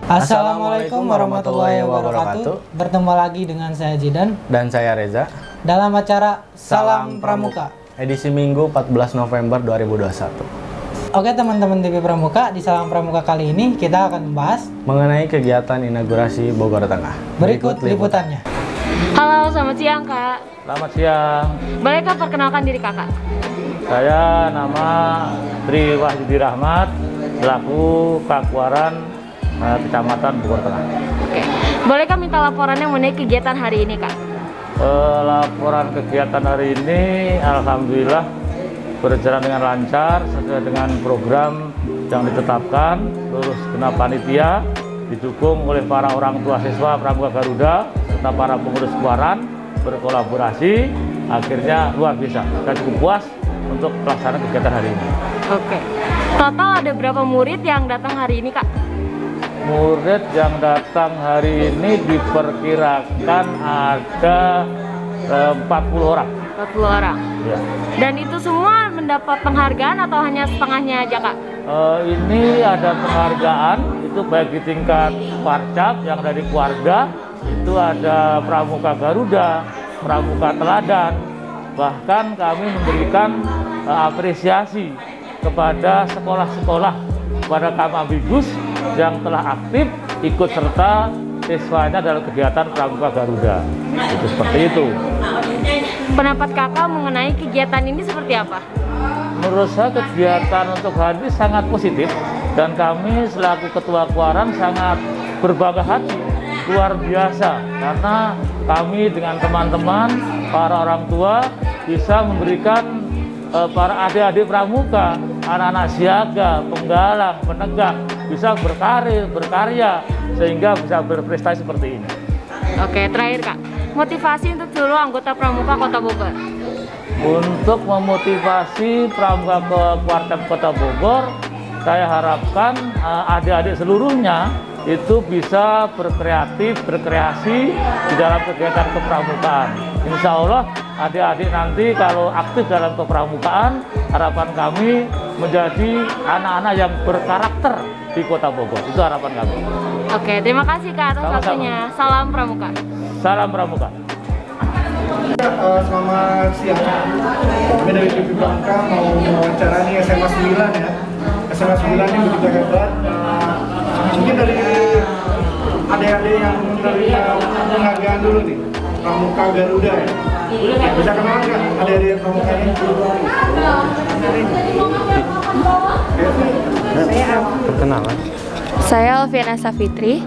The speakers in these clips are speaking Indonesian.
Assalamualaikum warahmatullahi wabarakatuh. Bertemu lagi dengan saya Jidan dan saya Reza dalam acara Salam Pramuka edisi Minggu 14 November 2021. Oke teman-teman TV Pramuka, di Salam Pramuka kali ini kita akan membahas mengenai kegiatan inaugurasi Bogor Tengah. Berikut liputannya. Halo, selamat siang Kak. Selamat siang. Bolehkah perkenalkan diri Kakak? Saya nama Tri Wahyudi Rahmat, selaku Kakuaran Kecamatan Bogor Tengah. Oke. Bolehkah minta laporannya mengenai kegiatan hari ini, Kak? Laporan kegiatan hari ini alhamdulillah berjalan dengan lancar sesuai dengan program yang ditetapkan, lulus genap panitia, didukung oleh para orang tua siswa Pramuka Garuda serta para pengurus Kuaran berkolaborasi, akhirnya luar biasa. Kita cukup puas untuk pelaksanaan kegiatan hari ini. Oke. Total ada berapa murid yang datang hari ini, Kak? Murid yang datang hari ini diperkirakan ada 40 orang. 40 orang? Ya. Dan itu semua mendapat penghargaan atau hanya setengahnya aja, Kak? Ini ada penghargaan, itu baik di tingkat Parcap yang dari keluarga, itu ada Pramuka Garuda, Pramuka Teladan, bahkan kami memberikan apresiasi kepada sekolah-sekolah, kepada Kamabibus yang telah aktif ikut serta siswanya dalam kegiatan Pramuka Garuda. Itu seperti itu. Pendapat Kakak mengenai kegiatan ini seperti apa? Menurut saya kegiatan untuk hari ini sangat positif dan kami selaku Ketua Kuaran sangat berbangga hati, luar biasa, karena kami dengan teman-teman, para orang tua bisa memberikan para adik-adik pramuka, anak-anak siaga, penggalang, penegak bisa berkarir, berkarya sehingga bisa berprestasi seperti ini. Oke, terakhir Kak, motivasi untuk seluruh anggota Pramuka Kota Bogor. Untuk memotivasi Pramuka ke Kuartep Kota Bogor, saya harapkan adik-adik seluruhnya itu bisa berkreatif, berkreasi di dalam kegiatan kepramukaan. Insya Allah adik-adik nanti kalau aktif dalam kepramukaan, harapan kami menjadi anak-anak yang berkarakter di Kota Bogor. Itu harapan kami. Oke, terima kasih Kak atas waktunya. Salam Pramuka. Salam Pramuka. Selamat siang. Kami dari TV Pramuka mau wawancara nih SMA 9 ya. SMA 9 ini begitu hebat. Mungkin dari adik-adik yang menerima penghargaan dulu nih, Pramuka Garuda ya. Bisa kenalan nggak adik-adik Pramuka ini? Perkenalan. Saya Alfiana Safitri.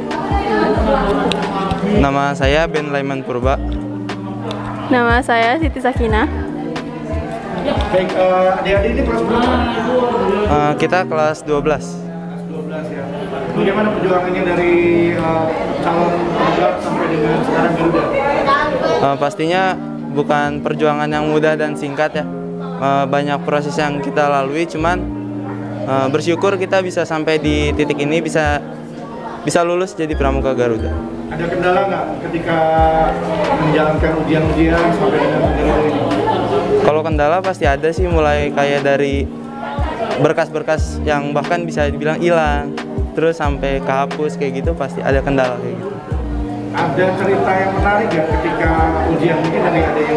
Nama saya Ben Laiman Purba. Nama saya Siti Sakina. Baik, adik-adik ini kelas berapa? Kita kelas 12. 12 ya. Bagaimana perjuangannya dari calon Garuda sampai dengan sekarang Garuda? Pastinya bukan perjuangan yang mudah dan singkat ya. Banyak proses yang kita lalui, cuman bersyukur kita bisa sampai di titik ini, bisa lulus jadi Pramuka Garuda. Ada kendala nggak ketika menjalankan ujian-ujian sampai dengan Garuda ini? Kalau kendala pasti ada sih, mulai kayak dari berkas-berkas yang bahkan bisa dibilang hilang, terus sampai kehapus kayak gitu, pasti ada kendala kayak gitu. Ada cerita yang menarik ya ketika ujian, mungkin dari ada yang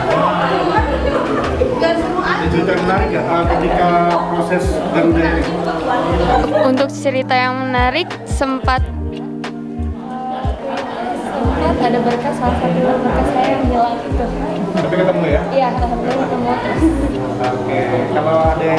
ada cerita yang menarik ya ketika proses Garuda ini? Untuk cerita yang menarik, sempat ada berkas, salah satu berkas saya yang hilang itu. Tapi ketemu ya? Iya, alhamdulillah ketemu. Oke, kalau ada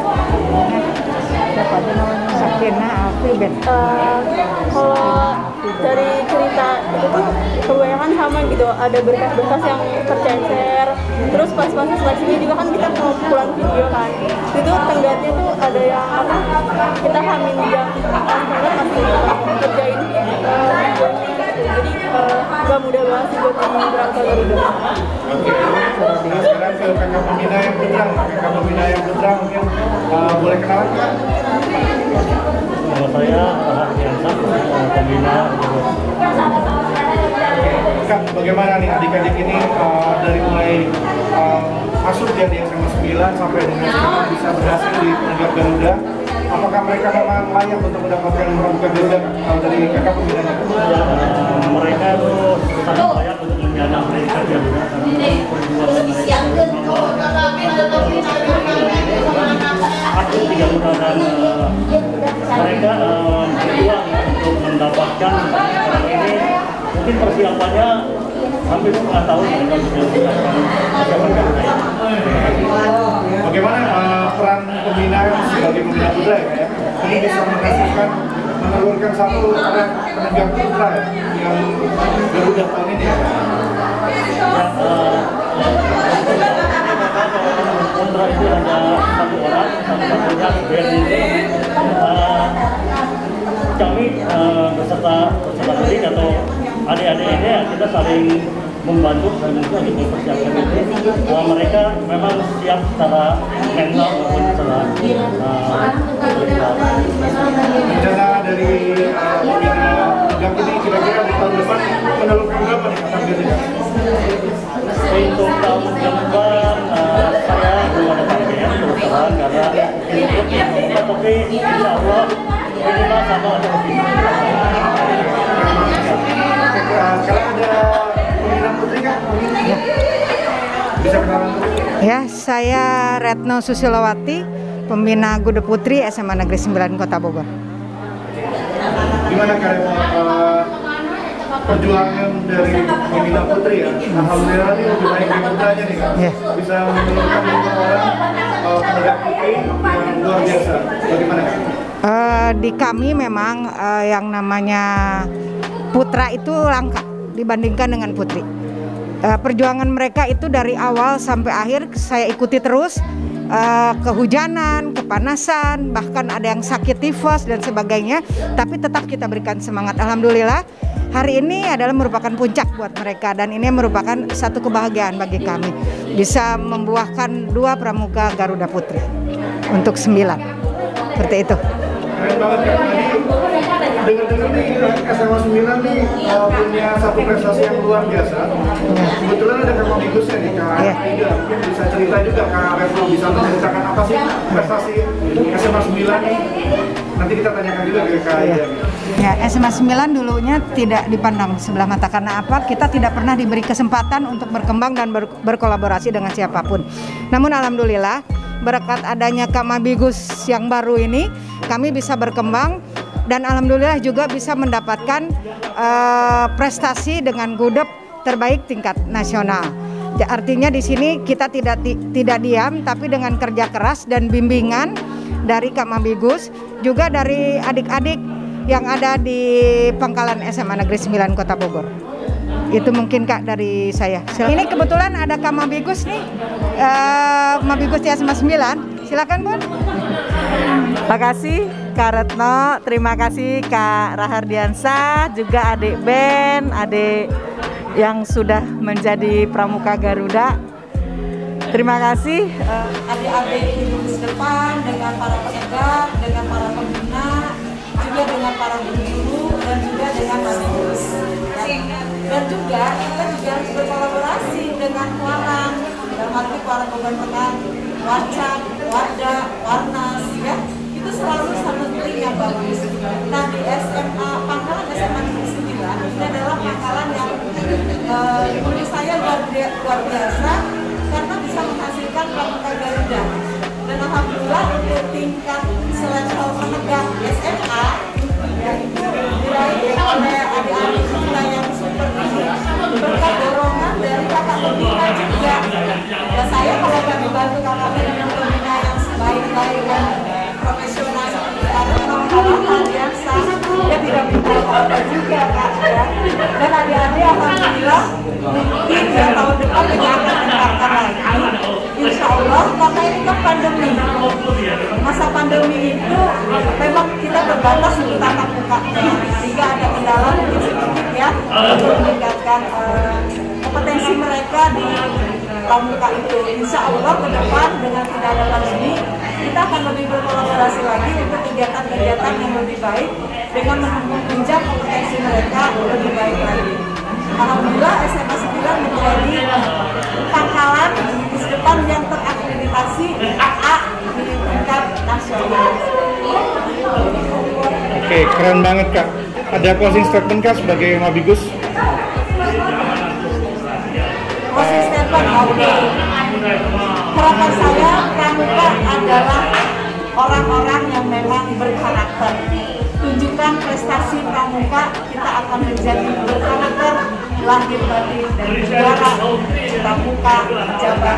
Sakina Alfi. Kalau dari cerita itu tuh kebanyakan sama gitu, ada berkas-berkas yang tercecer, terus pas proses seleksinya juga kan kita pengumpulan video kan, itu tenggatnya tuh ada yang apa, kita hamin jam tenggat masih kerjain videonya gitu, jadi gak mudah banget sih buat yang berangkat Garuda. Oke, sekarang ke kakak pembina yang berang, mungkin boleh kenalan kan? Nama saya Hardiansah, pembina. Kak, bagaimana nih adik-adik ini dari mulai masuk ya di SMA 9 sampai dengan sekarang bisa berhasil di Negara Garuda, apakah mereka memang layak untuk mendapatkan pramuka Garuda kalau dari kakak pembinanya? Mereka itu sangat layak untuk menyandang pramuka Garuda atlet Garuda dan mereka berjuang untuk mendapatkan orang ini. Mungkin persiapannya hampir setengah tahun mereka sudah mendapatkan. Bagaimana peran pembina sebagai pembina putra ya? Ini bisa menghasilkan menelurkan satu penegak putra yang Garuda tahun ini ya? Putra itu hanya satu orang, satu-satunya band ini. Kami beserta adik atau adik-adik ini kita saling membantu dan juga untuk mempersiapkan itu bahwa mereka memang siap secara mental maupun secara rencana dari pembina tegak ini kira-kira di tahun depan menelurkan berapa nih targetnya? untuk tahun depan saya belum ada target terus terang karena untuk tapi insya Allah minimal sama atau lebih. Sekarang ada pembina putri kan? Bisa kenalan dulu? Ya, saya Retno Susilowati, pembina Garuda Putri SMA Negeri 9 Kota Bogor. Gimana kalian perjuangan dari pembina putri ya? Alhamdulillah ini lebih baik dari putranya nih kan? Yeah. Bisa menurunkan 5 orang penegak putri yang luar biasa. Bagaimana? Di kami memang yang namanya putra itu langka dibandingkan dengan putri. Perjuangan mereka itu dari awal sampai akhir saya ikuti terus, kehujanan, kepanasan, bahkan ada yang sakit tifus dan sebagainya, tapi tetap kita berikan semangat. Alhamdulillah hari ini adalah merupakan puncak buat mereka dan ini merupakan satu kebahagiaan bagi kami bisa membuahkan 2 pramuka Garuda Putri untuk 9 seperti itu. Keren banget kan? Tadi dengar-dengar nih SMA 9 nih punya satu prestasi yang luar biasa. Kebetulan ada Kak Mabigusnya nih, Kak Aida. Mungkin bisa cerita juga Kak Retno, bisa menceritakan apa sih prestasi SMA 9 nih? Nanti kita tanyakan juga ke Kak Aida. Ya, SMA 9 dulunya tidak dipandang sebelah mata karena apa? Kita tidak pernah diberi kesempatan untuk berkembang dan berkolaborasi dengan siapapun. Namun alhamdulillah berkat adanya Kak Mabigus yang baru ini, kami bisa berkembang dan alhamdulillah juga bisa mendapatkan prestasi dengan gudep terbaik tingkat nasional. Artinya di sini kita tidak diam, tapi dengan kerja keras dan bimbingan dari Kak Mabigus, juga dari adik-adik yang ada di Pangkalan SMA Negeri 9 Kota Bogor. Itu mungkin Kak dari saya. Ini kebetulan ada Kak Mabigus nih, Mabigus di SMA 9. Silakan Bun. Makasih Kak Retno, terima kasih Kak Rahardiansah, juga adik Ben, adik yang sudah menjadi pramuka Garuda. Terima kasih adik-adik di lulus depan dengan para penegak, dengan para pembina, juga dengan para guru dan juga dengan Mabigus. Dan juga kita juga harus berkolaborasi dengan Kuarang, dalam arti Kuarang Beban Tengah, Wacak, Warda, Warnas, ya itu selalu sama tim yang bagus. Nah di SMA Pangkalan SMA Negeri 9 ini adalah pangkalan yang menurut saya luar biasa karena bisa menghasilkan pramuka Garuda. Dan alhamdulillah untuk tingkat selevel penegak SMA diraih oleh adik-adik kita yang super ini berkat dorongan dari kakak pembina juga. Dan saya kalau kami bantu kakak pembina yang sebaik-baik dan profesional seperti Kak Diansa, dia tidak minta apa-apa juga Kak ya. Dan adik-adik alhamdulillah mungkin ya tahun depan kita akan mendengarkan lagi. Insya Allah karena ini kan pandemi. Masa pandemi itu memang kita terbatas untuk tatap muka, sehingga ada kendala mungkin sedikit ya untuk meningkatkan kompetensi mereka di pramuka itu. Insya Allah ke depan dengan tidak ada pandemi kita akan lebih berkolaborasi lagi untuk kegiatan-kegiatan yang lebih baik dengan menunjang kompetensi mereka lebih baik lagi. Alhamdulillah SMA 9 menjadi pangkalan di depan yang terakreditasi AA di tingkat nasional. Oke, keren banget Kak. Ada closing statement Kak sebagai Mabigus? Closing statement, oke. Harapan saya pramuka adalah orang-orang yang memang berkarakter. Tunjukkan prestasi pramuka, kita akan menjadi berkarakter, lahir batin dan juara pramuka Jabar.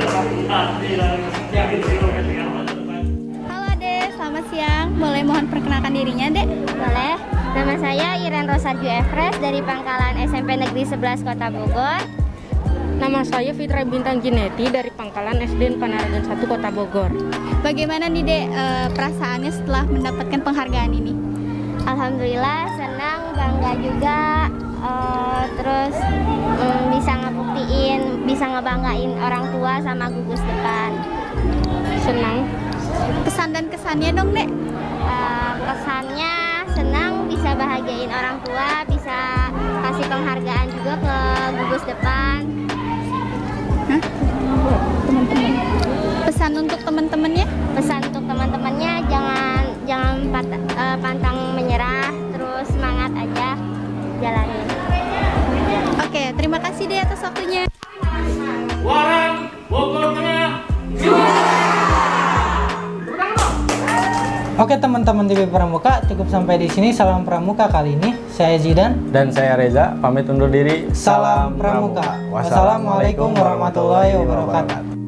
Halo Dek, selamat siang. Boleh mohon perkenalkan dirinya, Dek? Boleh. Nama saya Iren Rosarju Efres dari Pangkalan SMP Negeri 11 Kota Bogor. Nama saya Fitra Bintang Jineti dari Pangkalan SD Panaragan 1 Kota Bogor. Bagaimana nih Dek perasaannya setelah mendapatkan penghargaan ini? Alhamdulillah senang, bangga juga. Terus bisa ngebuktiin, bisa ngebanggain orang tua sama gugus depan. Senang. Pesan dan kesannya dong Dek? Kesannya senang, bisa bahagiain orang tua, bisa kasih penghargaan juga ke gugus depan. Teman-teman. Pesan untuk teman-temannya? Pesan untuk teman-temannya jangan pantang menyerah, terus semangat aja jalanin. Oke, terima kasih deh atas waktunya. Warang Bogor Tengah. Oke teman-teman TV Pramuka, cukup sampai di sini Salam Pramuka kali ini. Saya Zidan Dan saya Reza, pamit undur diri. Salam Pramuka. Wassalamualaikum warahmatullahi wabarakatuh.